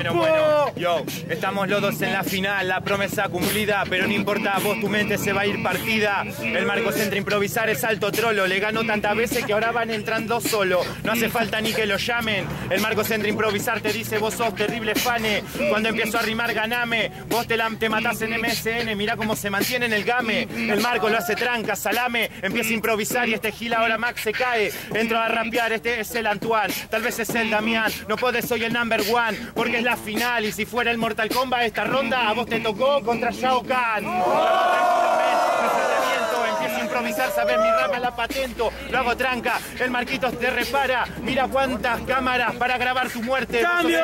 Bueno, yo, estamos los dos en la final, la promesa cumplida, pero no importa, vos tu mente se va a ir partida. El Marcos entra a improvisar, es alto trolo, le ganó tantas veces que ahora van entrando solo. No hace falta ni que lo llamen, el Marcos entra a improvisar, te dice vos sos terrible fane. Cuando empiezo a rimar ganame, vos te matás en MSN, mirá cómo se mantiene en el game. El Marcos lo hace tranca, salame, empieza a improvisar y este gil ahora Max se cae. Entro a rapear, este es el Antoine, tal vez es el Damián, no podés, soy el number one, porque es la final y si fuera el Mortal Kombat esta ronda a vos te tocó contra Shao Kahn. Empiezo a improvisar, sabes mi rama la patento, lo hago tranca, el Marquitos te repara, mira cuántas cámaras para grabar tu muerte. ¡Cambio!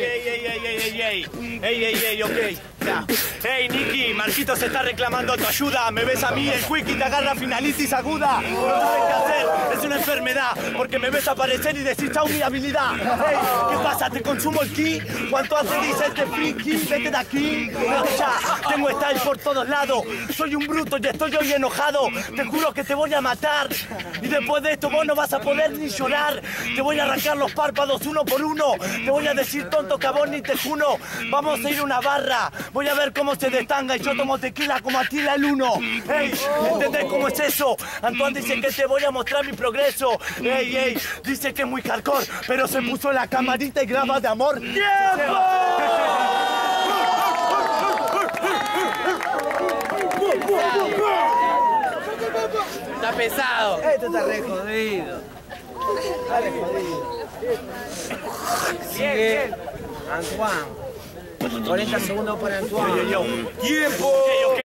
¡Ey, ok! Hey Nicky, Marquitos se está reclamando tu ayuda. Me ves a mí, el Quickie te agarra finalitis aguda. No sabes qué hacer, es una enfermedad. Porque me ves aparecer y decís chau mi habilidad. Hey, ¿qué pasa? ¿Te consumo el ki? ¿Cuánto hace dice este friki? Vete de aquí. Ya, tengo style por todos lados. Soy un bruto y estoy hoy enojado. Te juro que te voy a matar. Y después de esto vos no vas a poder ni llorar. Te voy a arrancar los párpados uno por uno. Te voy a decir tonto que a vos ni te juno. Vamos a ir a una barra. Voy a ver cómo se destanga y yo tomo tequila como Atila el Uno. Ey, ¿entendés cómo es eso? Antoine dice que te voy a mostrar mi progreso. Ey, dice que es muy hardcore, pero se puso la camarita y graba de amor. ¡Tiempo! Está pesado. Esto está re jodido. Está re jodido. Sigue Antoine. 40 segundos para Antoine. ¡Tiempo!